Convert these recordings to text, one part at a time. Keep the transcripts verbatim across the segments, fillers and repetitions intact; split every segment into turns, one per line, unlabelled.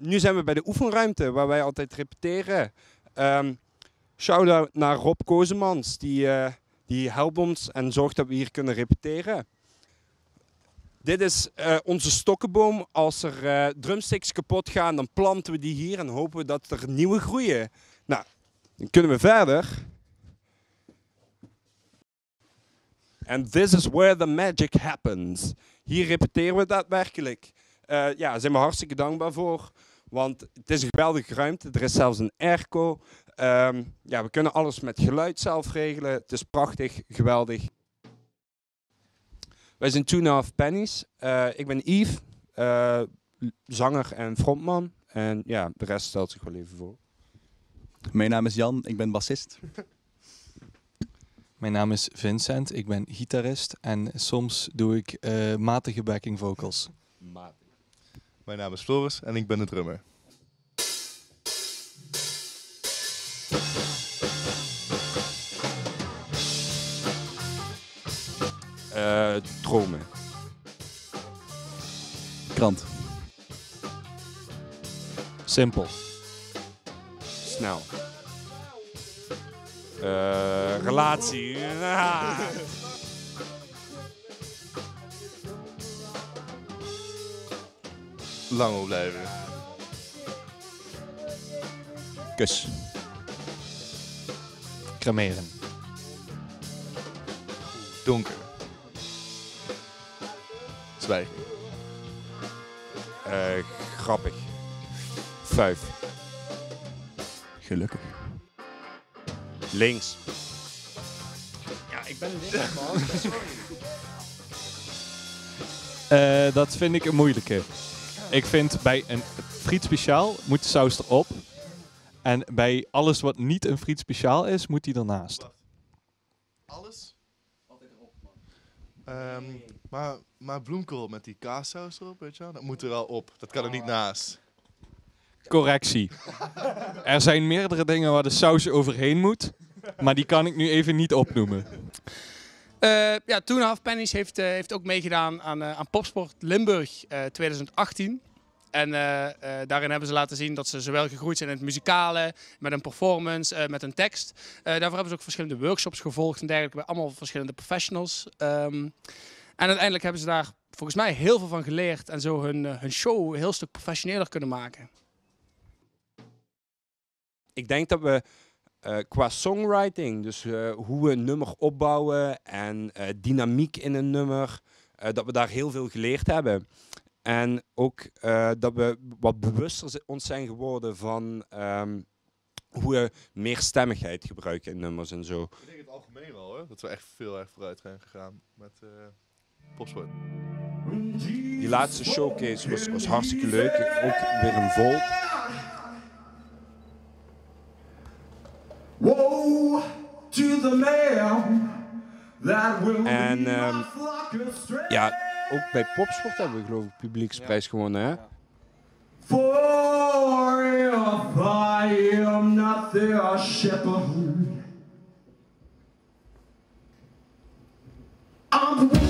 nu zijn we bij de oefenruimte waar wij altijd repeteren. Um, Shout-out naar Rob Kozemans, die, uh, die helpt ons en zorgt dat we hier kunnen repeteren. Dit is uh, onze stokkenboom. Als er uh, drumsticks kapot gaan, dan planten we die hier en hopen we dat er nieuwe groeien. Nou, dan kunnen we verder. And this is where the magic happens. Hier repeteren we daadwerkelijk. Uh, ja, daar zijn we hartstikke dankbaar voor. Want het is een geweldige ruimte. Er is zelfs een airco. Um, ja, we kunnen alles met geluid zelf regelen. Het is prachtig, geweldig. Wij zijn Two and a Half Pennies. Uh, ik ben Yves, uh, zanger en frontman. En ja, de rest stelt zich wel even voor.
Mijn naam is Jan, ik ben bassist.
Mijn naam is Vincent, ik ben gitarist en soms doe ik uh, matige backing vocals.
Matig. Mijn naam is Floris en ik ben de drummer.
Uh, dromen.
Krant.
Simpel.
Snel. Uh, relatie.
Lang blijven.
Kus.
Cremeren.
Donker. Zwijgen.
Uh, grappig. Vijf.
Gelukkig.
Links.
Ja, ik ben links, man. Sorry. Uh, dat vind ik een moeilijke. Ik vind bij een friet speciaal moet de saus erop. En bij alles wat niet een friet speciaal is, moet die ernaast.
Wacht. Alles? Altijd erop, man. Um, maar, maar bloemkool met die kaassaus erop, weet je wel? Dat moet er wel op. Dat kan er niet naast.
Correctie. Er zijn meerdere dingen waar de saus overheen moet. Maar die kan ik nu even niet opnoemen.
Uh, ja, Two and a Half Pennies heeft, uh, heeft ook meegedaan aan, uh, aan Popsport Limburg uh, twintig achttien. En uh, uh, daarin hebben ze laten zien dat ze zowel gegroeid zijn in het muzikale, met een performance, uh, met een tekst. Uh, daarvoor hebben ze ook verschillende workshops gevolgd en dergelijke bij allemaal verschillende professionals. Um, en uiteindelijk hebben ze daar volgens mij heel veel van geleerd en zo hun, uh, hun show een heel stuk professioneler kunnen maken.
Ik denk dat we uh, qua songwriting, dus uh, hoe we een nummer opbouwen en uh, dynamiek in een nummer, uh, dat we daar heel veel geleerd hebben. En ook uh, dat we wat bewuster ons zijn geworden van um, hoe we meer stemmigheid gebruiken in nummers en zo.
Ik denk het algemeen wel, hoor. Dat we echt veel erg vooruit zijn gegaan met uh, popsport.
Die laatste showcase was, was hartstikke leuk. Ook weer een Volt.
Woe to the man that will
en um, ja, ook bij Popsport hebben we geloof ik publieksprijs ja. gewonnen, hè?
For if I am not their shepherd, I'm the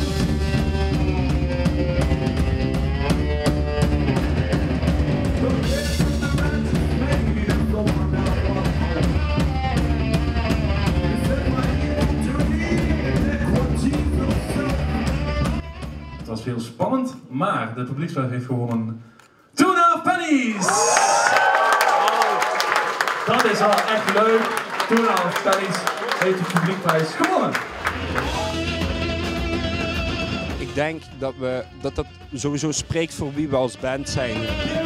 Het was heel spannend, maar de publieksprijs heeft gewonnen Two and a Half Pennies! Dat is wel echt leuk. Two and a Half Pennies heeft de publieksprijs gewonnen.
Ik denk dat, we, dat dat sowieso spreekt voor wie we als band zijn.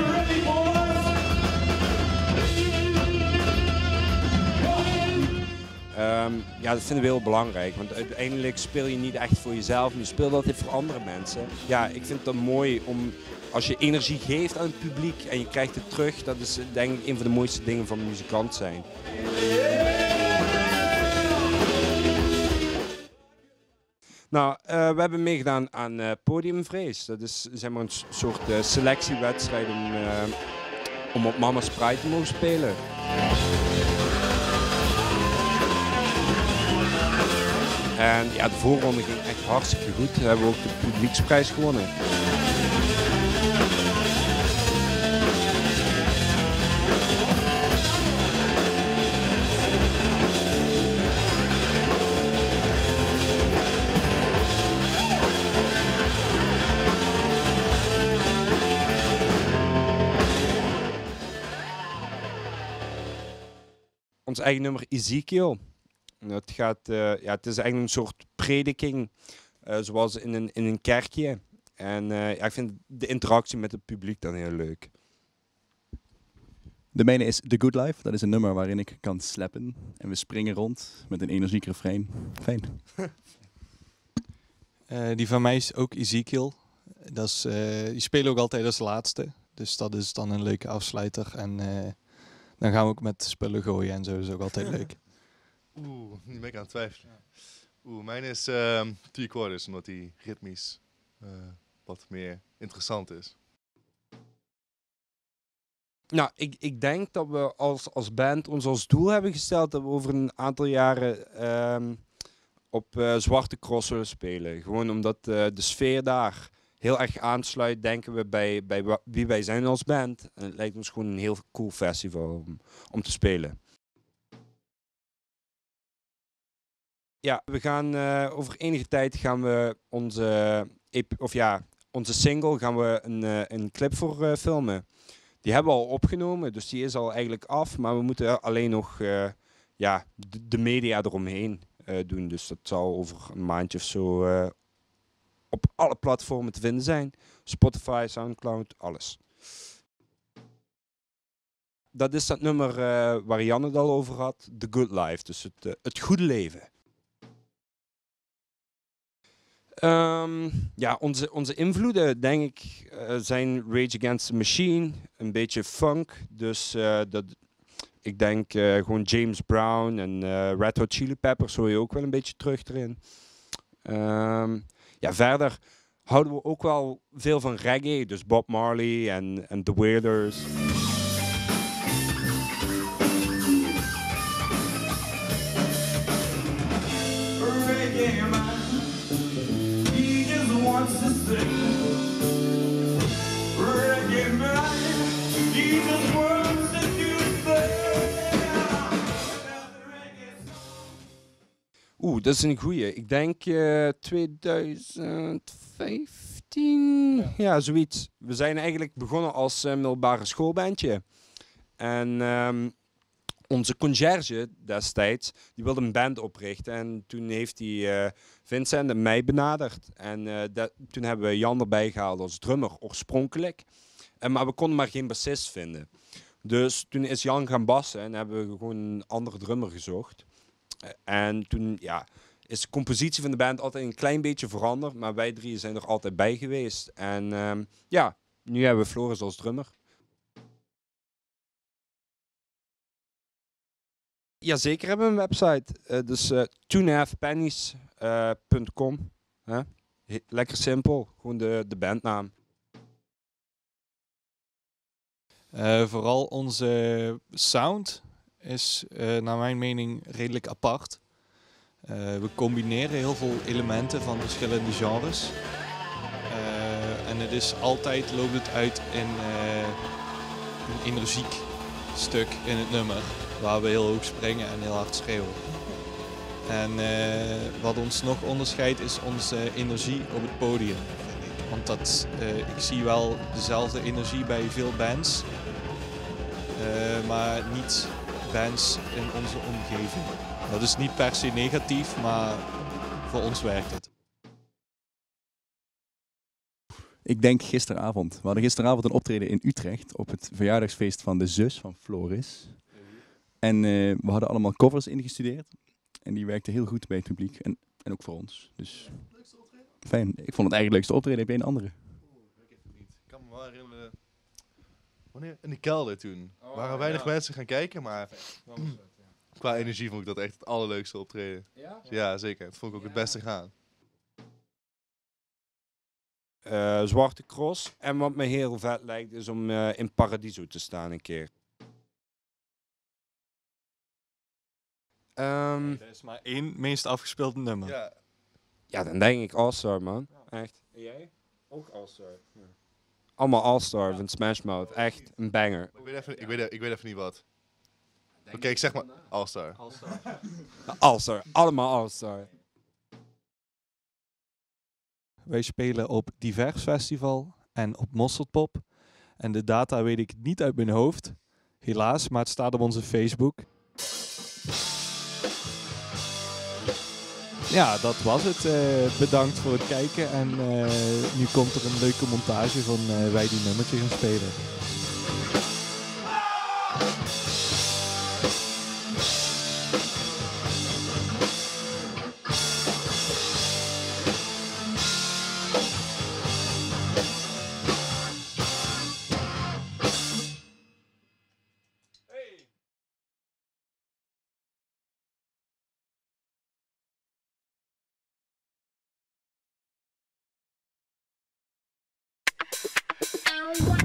Um, ja, dat vinden we heel belangrijk, want uiteindelijk speel je niet echt voor jezelf, maar je speelt altijd voor andere mensen. Ja, ik vind het mooi om, als je energie geeft aan het publiek en je krijgt het terug, dat is denk ik een van de mooiste dingen van muzikant zijn. Nou, uh, we hebben meegedaan aan uh, Podiumvrees. Dat is zeg maar een soort uh, selectiewedstrijd om, uh, om op Mama's Pride te mogen spelen. En ja, de voorronde ging echt hartstikke goed. We hebben ook de publieksprijs gewonnen. ons eigen nummer Ezekiel. Het, gaat, uh, ja, het is eigenlijk een soort prediking, uh, zoals in een, in een kerkje. En uh, ja, ik vind de interactie met het publiek dan heel leuk.
De mijne is The Good Life. Dat is een nummer waarin ik kan slappen. En we springen rond met een energiek refrein. Fijn.
Uh, die van mij is ook Ezekiel. Dat is, uh, die spelen ook altijd als laatste. Dus dat is dan een leuke afsluiter. En uh, dan gaan we ook met spullen gooien en zo. Dat is ook altijd leuk.
Oeh, nu ben ik aan het twijfelen. Oeh, mijn is uh, Three Quarters, omdat die ritmisch uh, wat meer interessant is.
Nou, ik, ik denk dat we als, als band ons als doel hebben gesteld dat we over een aantal jaren um, op uh, Zwarte Cross zullen spelen. Gewoon omdat uh, de sfeer daar heel erg aansluit, denken we, bij, bij wie wij zijn als band. En het lijkt ons gewoon een heel cool festival om, om te spelen. Ja, we gaan uh, over enige tijd gaan we onze, of ja, onze single gaan we een, uh, een clip voor uh, filmen. Die hebben we al opgenomen, dus die is al eigenlijk af. Maar we moeten alleen nog uh, ja, de, de media eromheen uh, doen. Dus dat zal over een maandje of zo uh, op alle platformen te vinden zijn. Spotify, Soundcloud, alles. Dat is dat nummer uh, waar Jan het al over had. The Good Life, dus het, uh, het goede leven. Um, ja, onze, onze invloeden, denk ik, uh, zijn Rage Against the Machine, een beetje funk. Dus uh, dat, ik denk uh, gewoon James Brown en uh, Red Hot Chili Peppers hoor je ook wel een beetje terug erin. Um, ja, verder houden we ook wel veel van reggae, dus Bob Marley en, en The Wailers.
Reggae man, he just wants to sing. Reggae man, he just wants to do
Oeh, dat is een goeie. Ik denk uh, twintig vijftien, ja. ja, zoiets. We zijn eigenlijk begonnen als uh, middelbare schoolbandje. En um, onze conciërge destijds, die wilde een band oprichten. En toen heeft hij uh, Vincent en mij benaderd. En uh, dat, toen hebben we Jan erbij gehaald als drummer, oorspronkelijk. Uh, maar we konden maar geen bassist vinden. Dus toen is Jan gaan bassen en hebben we gewoon een andere drummer gezocht. Uh, en toen ja, is de compositie van de band altijd een klein beetje veranderd. Maar wij drie zijn er altijd bij geweest. En uh, ja, nu hebben we Floris als drummer. Jazeker hebben we een website. Uh, dus uh, two and a half pennies punt com. Uh, huh? Lekker simpel. Gewoon de, de bandnaam.
Uh, vooral onze sound is uh, naar mijn mening redelijk apart. Uh, we combineren heel veel elementen van verschillende genres. Uh, en het is altijd, loopt het uit in uh, een energiek stuk in het nummer. Waar we heel hoog springen en heel hard schreeuwen. En uh, wat ons nog onderscheidt is onze energie op het podium. Want dat, uh, ik zie wel dezelfde energie bij veel bands. Uh, maar niet bands in onze omgeving. Dat is niet per se negatief, maar voor ons werkt het.
Ik denk gisteravond. We hadden gisteravond een optreden in Utrecht op het verjaardagsfeest van de zus van Floris. En uh, we hadden allemaal covers ingestudeerd. En die werkten heel goed bij het publiek en, en ook voor ons. Dus fijn. Ik vond het eigenlijk leukste optreden bij een andere.
Ik kan me wel herinneren. Wanneer? In de kelder toen. Er
Oh,
waren weinig
ja.
mensen gaan kijken, maar qua energie vond ik dat echt het allerleukste optreden.
Ja?
Ja, zeker. Dat vond ik ook het beste gaan.
Uh, Zwarte Cross. En wat me heel vet lijkt is om uh, in Paradiso te staan een keer. Um,
Er is maar één meest afgespeelde nummer.
Ja.
ja, dan denk ik All-Star, man. Echt. En jij? Ook All-Star. Ja. Allemaal All-Star van Smash Mouth. Echt een banger.
Ik weet even, ik weet, ik weet even niet wat. Oké, okay, ik zeg maar All-Star.
All-Star. Allemaal All-Star.
Wij spelen op Divers Festival en op Mosterdpop. En de data weet ik niet uit mijn hoofd. Helaas, maar het staat op onze Facebook. ja, dat was het. Uh, bedankt voor het kijken. En uh, nu komt er een leuke montage van uh, wij die nummertje gaan spelen.
Ow.